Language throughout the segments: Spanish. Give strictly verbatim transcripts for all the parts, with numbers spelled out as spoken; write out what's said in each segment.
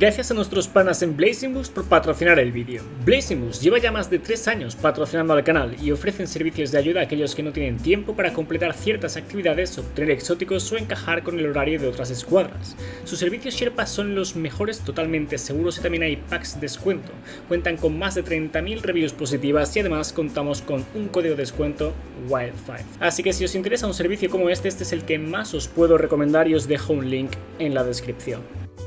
Gracias a nuestros panas en Blazing Boost por patrocinar el vídeo. Blazing Boost lleva ya más de tres años patrocinando al canal y ofrecen servicios de ayuda a aquellos que no tienen tiempo para completar ciertas actividades, obtener exóticos o encajar con el horario de otras escuadras. Sus servicios Sherpa son los mejores, totalmente seguros, y también hay packs de descuento. Cuentan con más de treinta mil reviews positivas y además contamos con un código de descuento Wild cinco. Así que si os interesa un servicio como este, este es el que más os puedo recomendar y os dejo un link en la descripción.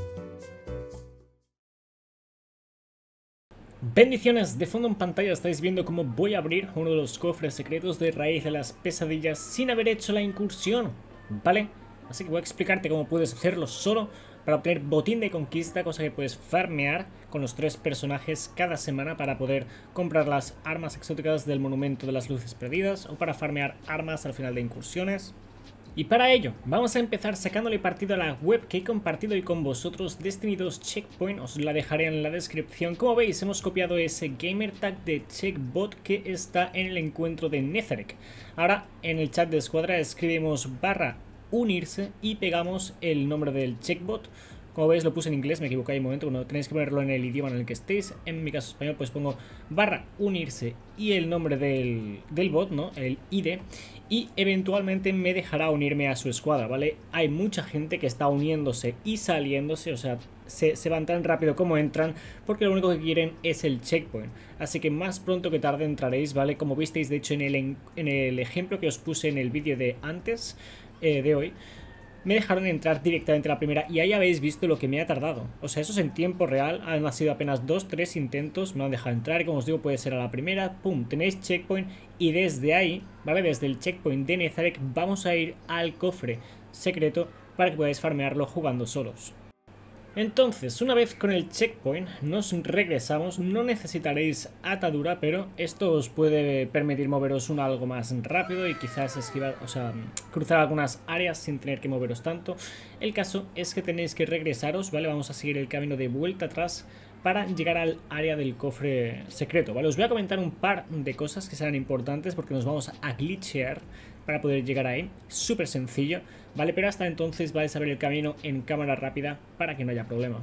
Bendiciones, de fondo en pantalla estáis viendo cómo voy a abrir uno de los cofres secretos de Raíz de las Pesadillas sin haber hecho la incursión, ¿vale? Así que voy a explicarte cómo puedes hacerlo solo para obtener botín de conquista, cosa que puedes farmear con los tres personajes cada semana para poder comprar las armas exóticas del Monumento de las Luces Perdidas o para farmear armas al final de incursiones. Y para ello, vamos a empezar sacándole partido a la web que he compartido hoy con vosotros, Destiny dos Checkpoint, os la dejaré en la descripción. Como veis, hemos copiado ese gamertag de Checkbot que está en el encuentro de Netherec. Ahora, en el chat de escuadra escribimos barra unirse y pegamos el nombre del Checkbot. Como veis, lo puse en inglés, me equivoqué ahí un momento, bueno, tenéis que ponerlo en el idioma en el que estéis. En mi caso español, pues pongo barra unirse y el nombre del, del bot, ¿no? El I D. Y eventualmente me dejará unirme a su escuadra, ¿vale? Hay mucha gente que está uniéndose y saliéndose, o sea, se, se van tan rápido como entran, porque lo único que quieren es el checkpoint. Así que más pronto que tarde entraréis, ¿vale? Como visteis, de hecho, en el, en el ejemplo que os puse en el vídeo de antes, eh, de hoy, me dejaron entrar directamente a la primera y ahí habéis visto lo que me ha tardado. O sea, eso es en tiempo real, han sido apenas dos tres intentos, me han dejado entrar y como os digo puede ser a la primera, pum, tenéis checkpoint y desde ahí, ¿vale? Desde el checkpoint de Netherec vamos a ir al cofre secreto para que podáis farmearlo jugando solos. Entonces, una vez con el checkpoint nos regresamos, no necesitaréis atadura, pero esto os puede permitir moveros un algo más rápido y quizás esquivar, o sea, cruzar algunas áreas sin tener que moveros tanto. El caso es que tenéis que regresaros, ¿vale? Vamos a seguir el camino de vuelta atrás para llegar al área del cofre secreto, ¿vale? Os voy a comentar un par de cosas que serán importantes porque nos vamos a glitchear para poder llegar ahí, súper sencillo, ¿vale? Pero hasta entonces vais a ver el camino en cámara rápida para que no haya problema.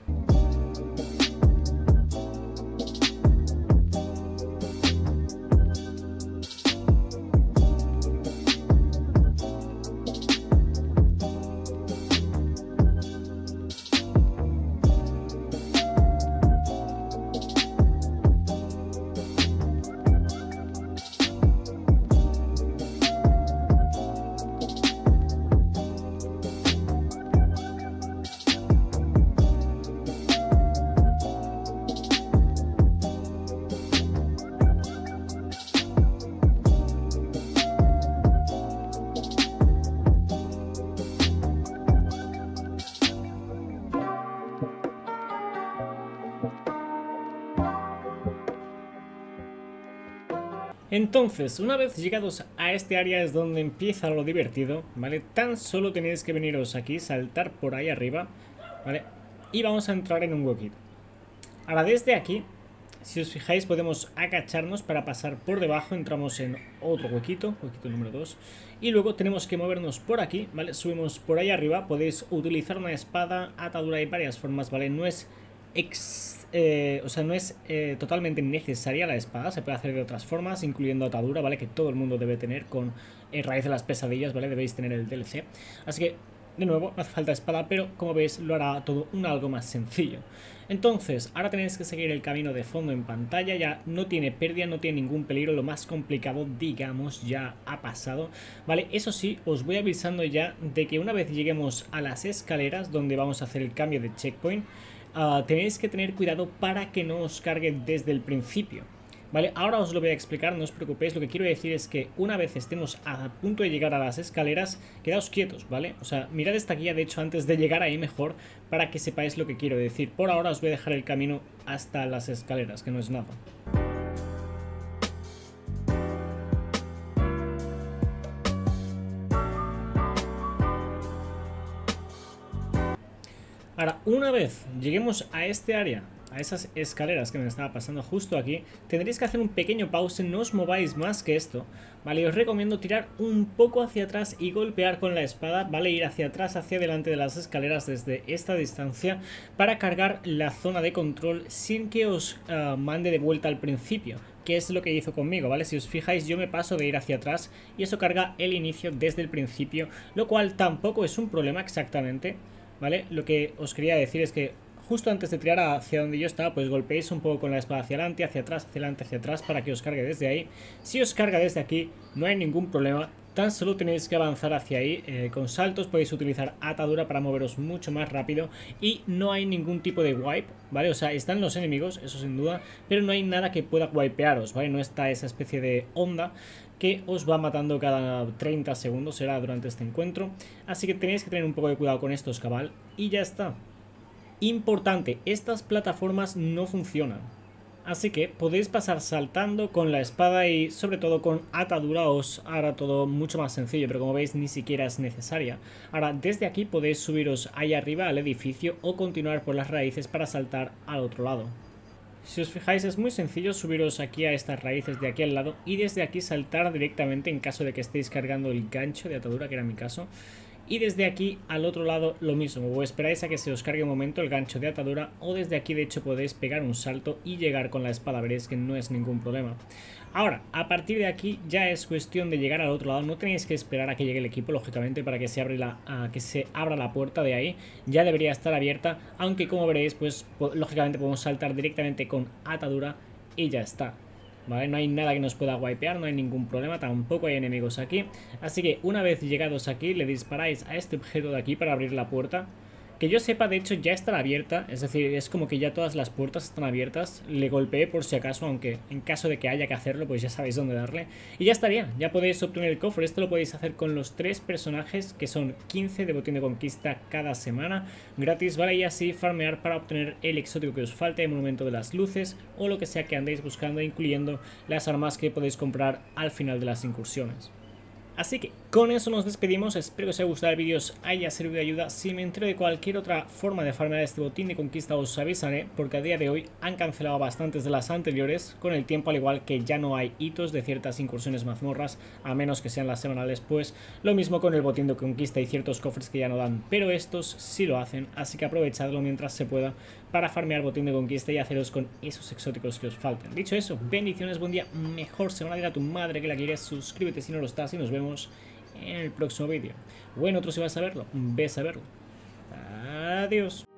Entonces, una vez llegados a este área es donde empieza lo divertido, ¿vale? Tan solo tenéis que veniros aquí, saltar por ahí arriba, ¿vale? Y vamos a entrar en un huequito. Ahora desde aquí, si os fijáis, podemos agacharnos para pasar por debajo, entramos en otro huequito, huequito número dos, y luego tenemos que movernos por aquí, ¿vale? Subimos por ahí arriba, podéis utilizar una espada, atadura, hay varias formas, ¿vale? No es Ex, eh, o sea, no es eh, totalmente necesaria la espada, se puede hacer de otras formas, incluyendo atadura, ¿vale? Que todo el mundo debe tener con eh, Raíz de las Pesadillas, ¿vale? Debéis tener el D L C. Así que, de nuevo, no hace falta espada, pero como veis lo hará todo un algo más sencillo. Entonces, ahora tenéis que seguir el camino de fondo en pantalla, ya no tiene pérdida, no tiene ningún peligro, lo más complicado, digamos, ya ha pasado, ¿vale? Eso sí, os voy avisando ya de que una vez lleguemos a las escaleras donde vamos a hacer el cambio de checkpoint, Uh, tenéis que tener cuidado para que no os cargue desde el principio, ¿vale? Ahora os lo voy a explicar, no os preocupéis. Lo que quiero decir es que una vez estemos a punto de llegar a las escaleras, quedaos quietos, ¿vale? O sea, mirad esta guía, de hecho, antes de llegar ahí mejor, para que sepáis lo que quiero decir. Por ahora os voy a dejar el camino hasta las escaleras, que no es nada. Ahora, una vez lleguemos a este área a esas escaleras que me estaba pasando justo aquí, tendréis que hacer un pequeño pause, no os mováis más que esto, ¿vale? Y os recomiendo tirar un poco hacia atrás y golpear con la espada, ¿vale? Ir hacia atrás, hacia adelante de las escaleras desde esta distancia para cargar la zona de control sin que os uh, mande de vuelta al principio, que es lo que hizo conmigo, ¿vale? Si os fijáis, yo me paso de ir hacia atrás y eso carga el inicio desde el principio, lo cual tampoco es un problema exactamente, ¿vale? Lo que os quería decir es que justo antes de tirar hacia donde yo estaba, pues golpeéis un poco con la espada hacia adelante, hacia atrás, hacia adelante, hacia atrás, para que os cargue desde ahí. Si os carga desde aquí, no hay ningún problema, tan solo tenéis que avanzar hacia ahí eh, con saltos, podéis utilizar atadura para moveros mucho más rápido y no hay ningún tipo de wipe, ¿vale? O sea, están los enemigos, eso sin duda, pero no hay nada que pueda wipearos, ¿vale? No está esa especie de onda que os va matando cada treinta segundos, será durante este encuentro, así que tenéis que tener un poco de cuidado con estos, cabal, y ya está. Importante, estas plataformas no funcionan, así que podéis pasar saltando con la espada y sobre todo con atadura os hará todo mucho más sencillo, pero como veis ni siquiera es necesaria. Ahora desde aquí podéis subiros ahí arriba al edificio o continuar por las raíces para saltar al otro lado. Si os fijáis es muy sencillo subiros aquí a estas raíces de aquí al lado y desde aquí saltar directamente en caso de que estéis cargando el gancho de atadura, que era mi caso. Y desde aquí al otro lado lo mismo, o esperáis a que se os cargue un momento el gancho de atadura, o desde aquí de hecho podéis pegar un salto y llegar con la espada, veréis que no es ningún problema. Ahora, a partir de aquí ya es cuestión de llegar al otro lado, no tenéis que esperar a que llegue el equipo, lógicamente, para que se, abre la, a que se abra la puerta de ahí, ya debería estar abierta, aunque como veréis, pues lógicamente podemos saltar directamente con atadura y ya está. ¿Vale? No hay nada que nos pueda wipear, no hay ningún problema, tampoco hay enemigos aquí. Así que una vez llegados aquí le disparáis a este objeto de aquí para abrir la puerta. Que yo sepa, de hecho ya está abierta, es decir, es como que ya todas las puertas están abiertas. Le golpeé por si acaso, aunque en caso de que haya que hacerlo pues ya sabéis dónde darle. Y ya estaría, ya podéis obtener el cofre. Esto lo podéis hacer con los tres personajes, que son quince de botín de conquista cada semana, gratis, ¿vale? Y así farmear para obtener el exótico que os falte, el monumento de las luces o lo que sea que andéis buscando, incluyendo las armas que podéis comprar al final de las incursiones. Así que con eso nos despedimos, espero que os haya gustado el vídeo, os haya servido de ayuda. Si me entero de cualquier otra forma de farmear este botín de conquista os avisaré, porque a día de hoy han cancelado bastantes de las anteriores con el tiempo, al igual que ya no hay hitos de ciertas incursiones mazmorras, a menos que sean las semanales, pues lo mismo con el botín de conquista y ciertos cofres que ya no dan, pero estos sí lo hacen, así que aprovechadlo mientras se pueda para farmear botín de conquista y haceros con esos exóticos que os falten. Dicho eso, bendiciones, buen día, mejor semana, dile a tu madre que la quieres, suscríbete si no lo estás y nos vemos en el próximo vídeo. Bueno, otro si vas a verlo, ves a verlo. Adiós.